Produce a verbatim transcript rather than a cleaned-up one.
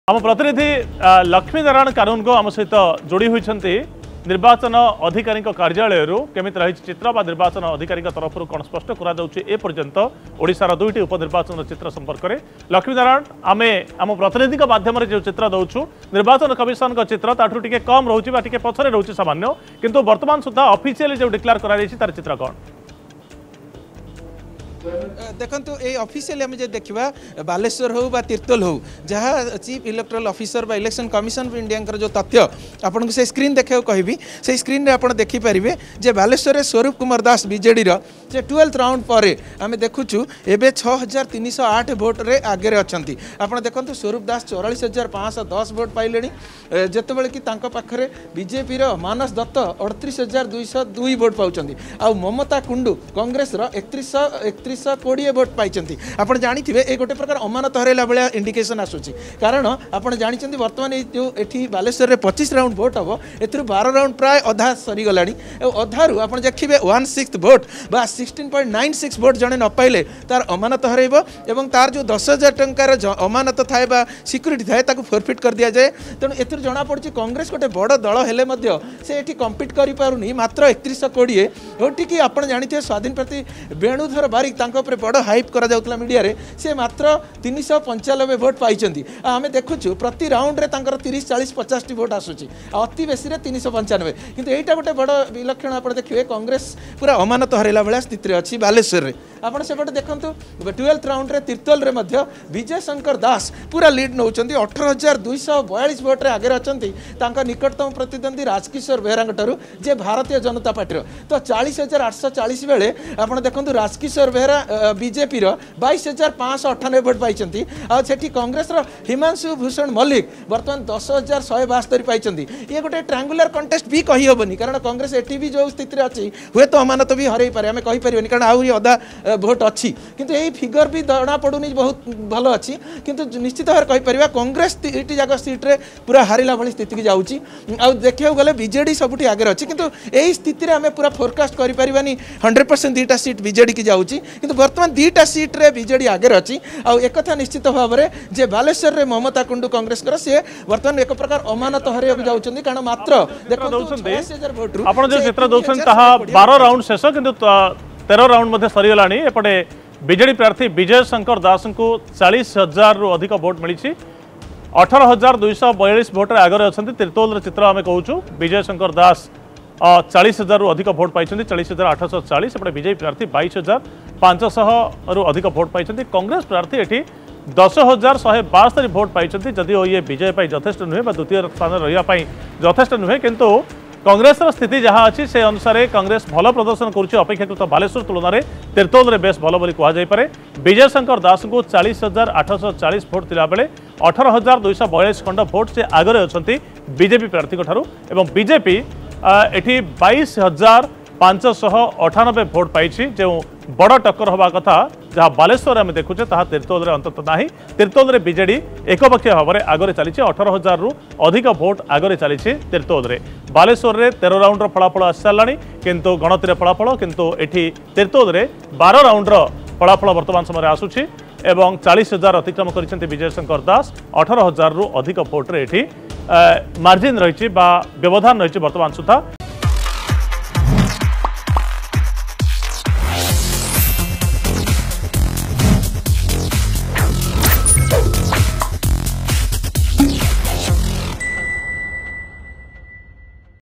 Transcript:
आम प्रतिनिधि लक्ष्मी नारायण कानून को आम सहित जोड़ी होती निर्वाचन अधिकारी कार्यालय केमिति रही चित्र बा निर्वाचन अधिकारी तरफ कौन स्पष्ट करपर्यंत ओडिशार दुईटी उपनिर्वाचन चित्र संपर्क में लक्ष्मी नारायण आम आम प्रतिनिधि माध्यम जो चित्र दौचु निर्वाचन कमिशन चित्र ताठू टिके कम रोचे पछरे रोचे सामान्य किंतु वर्तमान सुधा ऑफिशियली जो डिक्लेयर कराई तार चित्र कौन देखो ये ऑफिशियली आम देखा बालेश्वर हो बा तीर्तोल हो जहाँ चीफ इलेक्टोरल ऑफिसर बा इलेक्शन कमिशन ऑफ इंडिया जो तथ्य आपन को से स्क्रीन देखा कहबी से स्क्रीन रे आपन देखि पारिबे जे बालेश्वर रे स्वरूप कुमार दास बीजेडी रो जे ट्वेल्थ राउंड पर आम देखुचु एबे छह हजार तीन सौ आठ भोट रे आगे अछंती आपन देखंतु स्वरूप दास चौरालीस हजार पाँच सौ दस भोट पाइलेनी जेतेबेले कि तांका पाखरे बीजेपी रो मानस दत्त अड़तीस हजार दुई सौ दुई भोट पाउचंती आ ममता कुंडू कांग्रेस रो एकतीस एकतीस कोड़े भोट पाई आप जानी ये गोटे प्रकार अमानत हरैला भाया इंडिकेशन आसूची कारण आप जानते बर्तमान जो ये बालेश्वर में पच्चीस राउंड भोट हम ए बारह राउंड प्राय अधा सरीगला अधारू आप देखिए वन सिक्स भोट बा सिक्सटीन पॉइंट नाइन सिक्स भोट जड़े न पाइले तार अमानत हरैब और तार जो दस हजार टंकार अमानत थाए बा सिक्यूरीटी थाए ताकू फोरफिट कर दि जाए तेणु ए जना पड़ी कांग्रेस गोटे बड़ दल हेले से ये कम्पिट कर पारुनी मात्र एकतीस कोड़े होटी आप जानते स्वाधीन प्रति वेणुधर बारिक बड़ हाइप करा जाउतला मीडिया रे से मात्र तीन सौ पंचानबे भोट पाई आम देखुचु प्रति राउंड रे तांकर तीस चालीस पचास टी भोट आसूची अति बेसी रे तीन सौ पंचानबे किंतु एटा गोटे बड़ विलक्षण आप देखिए कांग्रेस पूरा अमानत हरैला भाया स्थिति अच्छी बालेश्वर रे आपड़ सेपटे देखंतु ट्वेल्थ राउंड रे तीर्तोल रे मध्य विजय शंकर दास पूरा लीड नौचंती अठारह हजार दुई सौ बयालीस भोट रे आगे अछंती तांका निकटतम प्रतिद्वंदी राजकिशोर बेहरा ठारू जे भारतीय जनता पार्टी तो चालीस हजार आठ सौ चालीस बेले आप देखंतु राजकिशोर बेहरा बीजेपी रो बाईस हजार पाँच सौ अठानबे भोट पाई आठी कांग्रेस रो हिमांशु भूषण मल्लिक बर्तमान दस हजार शहे बास्तरी पाई ये गोटे ट्रांगुलर कंटेस्ट भी कही हेनी कारण कांग्रेस एटी भी जो स्थिति अच्छी हुए तो अमानत भी हरई पारे आम कहीपर कारण आहरी अधा भोट अच्छी किंतु यही फिगर भी जना पड़ूनी बहुत भल अच्छी किंतु निश्चित भाव कहीपर कांग्रेस टी जाक सीट्रे पूरा हारिला भाई स्थित की जाऊँगी आ देखा गले बीजेडी सबुठी आगे अच्छी किंतु यही स्थिति में आम पूरा फोरकास्ट करें हंड्रेड परसेंट दुईटा सीट बीजेडी की जाऊँगी किंतु बर्तमान दुईटा सीट रे बीजेडी आगे अच्छी आ एक निश्चित भाव में जे बालेश्वर रे ममता कुंडू कांग्रेस कर सी बर्तमान एक प्रकार अमानत हरैया जाऊँगी कारण मात्र आप जो चित्र दौरान बारह राउंड शेष किंतु तेरह राउंड मध्य सरीगला एपटे बीजेडी प्रार्थी विजय शंकर दास को चालीस हजार रु अधिक भोट मिली अठारह हजार दुई सौ बयालीस भोट आगे अच्छा तिर्तोल चित्र आम कहूँ विजय शंकर दास चालीस हजार रु अधिक भोट पाई चालीस हजार आठ सौ चालीस एपटे बीजेपी प्रार्थी बाईस हजार पांचश रु अधिक भोट पाई कांग्रेस प्रार्थी एटी दस हजार शहे बास्तरी भोट पाई जदिओ ये विजय यथेष्ट नुहे द्वितीय स्थान रही यथेष्ट नुहे किंतु कांग्रेस स्थिति जहाँ अच्छी से अनुसार कांग्रेस भल प्रदर्शन करुच्ची अपेक्षाकृत बालेश्वर तुलन में तिर्तोल में बेस भल बोली कहुपे विजय शंकर दास को चालीस हजार आठ सौ चालीस भोट थिला बेले अठारह हजार दुई सौ बयालीस खंड भोट से आगे अच्छा बीजेपी प्रार्थी ठारू एवं बीजेपी एटी बाईस हजार पांचश अठानबे भोट पाई जो बड़ टक्कर हवा कथा जहाँ बालेश्वर आम देखुचे तिर्तोल में अंतत ना तिर्तोल में बीजेडी एकपक्षीय भाव में आगे चली अठारह हजार रु अधिक भोट आगे चली तिर्तोल में बालेश्वर में तेरह राउंड फलाफल आसी सारा किंतु गणतिर फलाफल किंतु एठी तिर्तोल में बारह राउंड फलाफल वर्तमान समय आसूची एवं चालीस हजार अतिक्रम कर विजय शंकर दास अठारह हजार रु अधिक भोट्रे मार्जिन रही व्यवधान रही वर्तमान सुधा।